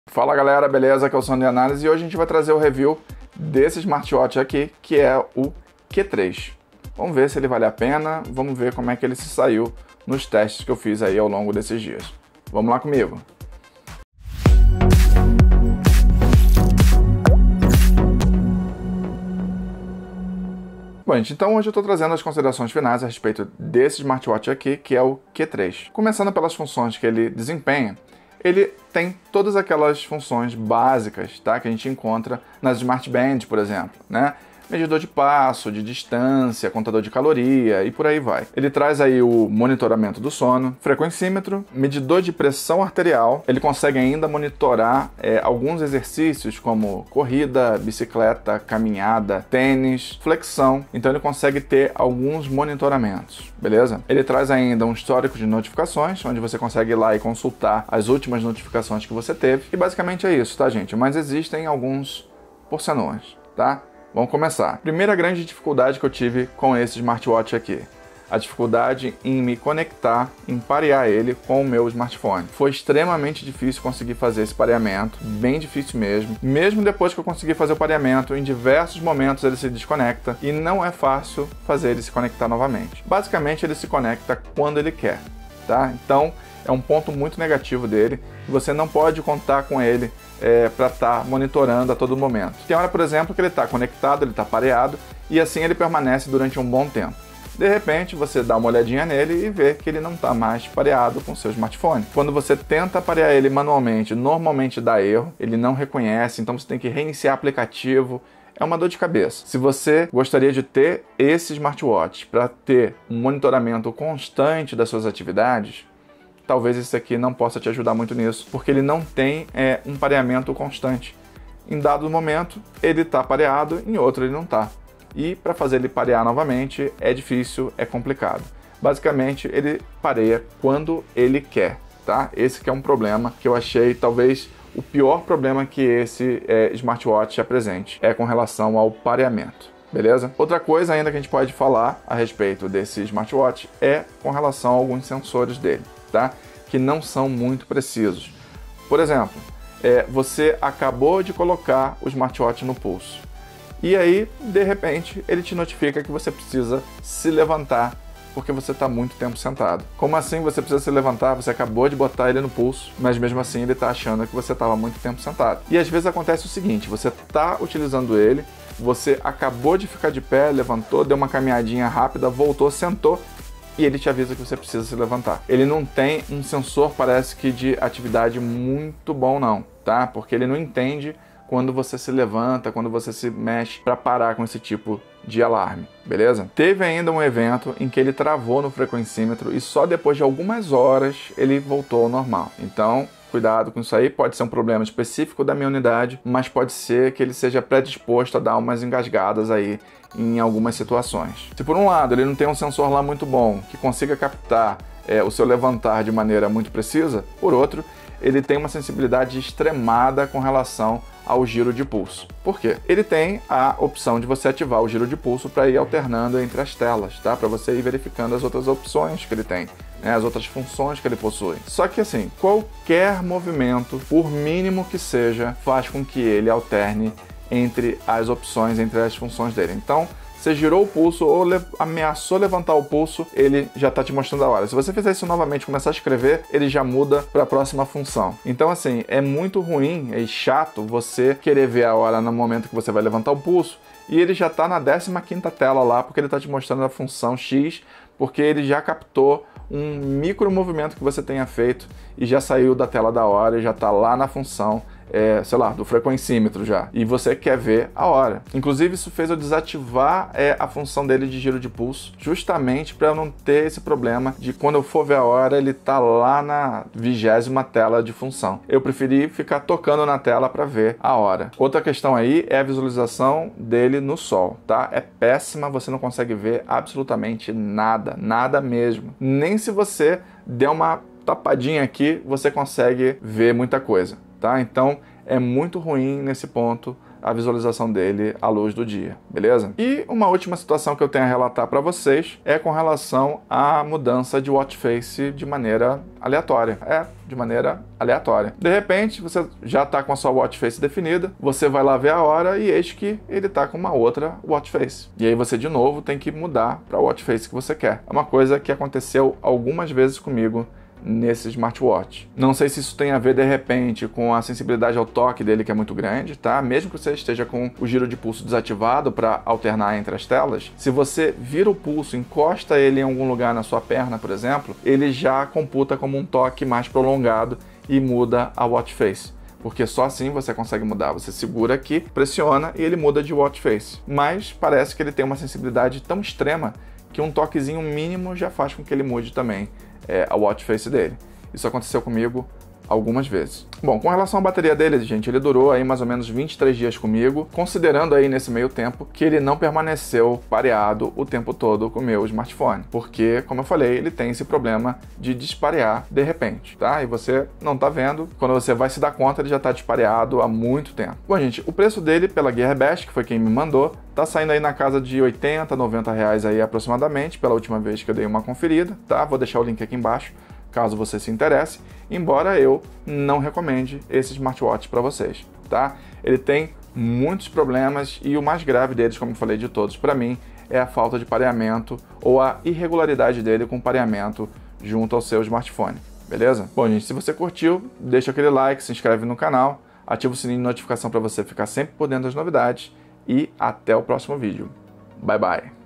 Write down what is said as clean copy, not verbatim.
Fala galera, beleza? Aqui é o Som de Análise e hoje a gente vai trazer o review desse smartwatch aqui, que é o Q3. Vamos ver se ele vale a pena, vamos ver como é que ele se saiu nos testes que eu fiz aí ao longo desses dias. Vamos lá comigo! Bom, gente, então hoje eu estou trazendo as considerações finais a respeito desse smartwatch aqui, que é o Q3. Começando pelas funções que ele desempenha, ele tem todas aquelas funções básicas, tá, que a gente encontra nas smartbands, por exemplo, né? Medidor de passo, de distância, contador de caloria e por aí vai. Ele traz aí o monitoramento do sono, frequencímetro, medidor de pressão arterial. Ele consegue ainda monitorar alguns exercícios como corrida, bicicleta, caminhada, tênis, flexão. Então ele consegue ter alguns monitoramentos, beleza? Ele traz ainda um histórico de notificações, onde você consegue ir lá e consultar as últimas notificações que você teve. E basicamente é isso, tá, gente? Mas existem alguns pormenores, tá? Vamos começar. Primeira grande dificuldade que eu tive com esse smartwatch aqui. A dificuldade em me conectar, em parear ele com o meu smartphone. Foi extremamente difícil conseguir fazer esse pareamento, bem difícil mesmo. Mesmo depois que eu consegui fazer o pareamento, em diversos momentos ele se desconecta e não é fácil fazer ele se conectar novamente. Basicamente ele se conecta quando ele quer, tá? Então é um ponto muito negativo dele. Você não pode contar com ele para estar monitorando a todo momento. Tem hora, por exemplo, que ele está conectado, ele está pareado e assim ele permanece durante um bom tempo. De repente, você dá uma olhadinha nele e vê que ele não está mais pareado com o seu smartphone. Quando você tenta parear ele manualmente, normalmente dá erro, ele não reconhece, então você tem que reiniciar o aplicativo. É uma dor de cabeça. Se você gostaria de ter esse smartwatch para ter um monitoramento constante das suas atividades, talvez esse aqui não possa te ajudar muito nisso, porque ele não tem um pareamento constante. Em dado momento, ele está pareado, em outro ele não está. E para fazer ele parear novamente é difícil, é complicado. Basicamente, ele pareia quando ele quer, tá? Esse que é um problema que eu achei talvez o pior problema que esse smartwatch apresente, é com relação ao pareamento. Beleza? Outra coisa ainda que a gente pode falar a respeito desse smartwatch é com relação a alguns sensores dele, tá? Que não são muito precisos. Por exemplo, você acabou de colocar o smartwatch no pulso e aí, de repente, ele te notifica que você precisa se levantar porque você está muito tempo sentado. Como assim você precisa se levantar? Você acabou de botar ele no pulso, mas mesmo assim ele está achando que você estava muito tempo sentado. E às vezes acontece o seguinte, você está utilizando ele, você acabou de ficar de pé, levantou, deu uma caminhadinha rápida, voltou, sentou, e ele te avisa que você precisa se levantar. Ele não tem um sensor, parece que de atividade muito bom não, tá? Porque ele não entende quando você se levanta, quando você se mexe para parar com esse tipo de alarme, beleza? Teve ainda um evento em que ele travou no frequencímetro e só depois de algumas horas ele voltou ao normal. Então, cuidado com isso aí, pode ser um problema específico da minha unidade, mas pode ser que ele seja predisposto a dar umas engasgadas aí em algumas situações. Se por um lado ele não tem um sensor lá muito bom, que consiga captar o seu levantar de maneira muito precisa, por outro, ele tem uma sensibilidade extremada com relação ao giro de pulso. Por quê? Ele tem a opção de você ativar o giro de pulso para ir alternando entre as telas, tá? Para você ir verificando as outras opções que ele tem, né? As outras funções que ele possui. Só que assim, qualquer movimento, por mínimo que seja, faz com que ele alterne entre as opções, entre as funções dele. Então, você girou o pulso ou ameaçou levantar o pulso, ele já está te mostrando a hora. Se você fizer isso novamente, começar a escrever, ele já muda para a próxima função. Então, assim, é muito ruim e chato você querer ver a hora no momento que você vai levantar o pulso e ele já está na 15ª tela lá, porque ele está te mostrando a função X, porque ele já captou um micro movimento que você tenha feito e já saiu da tela da hora e já está lá na função sei lá, do frequencímetro já, e você quer ver a hora. Inclusive isso fez eu desativar a função dele de giro de pulso, justamente para eu não ter esse problema de quando eu for ver a hora ele tá lá na 20ª tela de função. Eu preferi ficar tocando na tela para ver a hora. Outra questão aí é a visualização dele no sol, tá? É péssima, você não consegue ver absolutamente nada, nada mesmo. Nem se você der uma tapadinha aqui, você consegue ver muita coisa. Tá? Então é muito ruim nesse ponto a visualização dele à luz do dia, beleza? E uma última situação que eu tenho a relatar para vocês é com relação à mudança de watch face de maneira aleatória. De maneira aleatória. De repente, você já está com a sua watch face definida, você vai lá ver a hora e eis que ele está com uma outra watch face. E aí você de novo tem que mudar para a watch face que você quer. É uma coisa que aconteceu algumas vezes comigo nesse smartwatch. Não sei se isso tem a ver de repente com a sensibilidade ao toque dele, que é muito grande, tá? Mesmo que você esteja com o giro de pulso desativado para alternar entre as telas, se você vira o pulso, encosta ele em algum lugar na sua perna, por exemplo, ele já computa como um toque mais prolongado e muda a watch face. Porque só assim você consegue mudar. Você segura aqui, pressiona e ele muda de watch face. Mas parece que ele tem uma sensibilidade tão extrema que um toquezinho mínimo já faz com que ele mude também a watch face dele. Isso aconteceu comigo algumas vezes. Bom, com relação à bateria dele, gente, ele durou aí mais ou menos 23 dias comigo, considerando aí nesse meio tempo que ele não permaneceu pareado o tempo todo com o meu smartphone, porque, como eu falei, ele tem esse problema de disparear de repente, tá? E você não tá vendo, quando você vai se dar conta, ele já tá dispareado há muito tempo. Bom, gente, o preço dele pela Gearbest, que foi quem me mandou, tá saindo aí na casa de 80, 90 reais aí aproximadamente, pela última vez que eu dei uma conferida, tá? Vou deixar o link aqui embaixo, caso você se interesse, embora eu não recomende esse smartwatch para vocês, tá? Ele tem muitos problemas e o mais grave deles, como eu falei de todos, para mim, é a falta de pareamento ou a irregularidade dele com pareamento junto ao seu smartphone, beleza? Bom, gente, se você curtiu, deixa aquele like, se inscreve no canal, ativa o sininho de notificação para você ficar sempre por dentro das novidades e até o próximo vídeo. Bye, bye!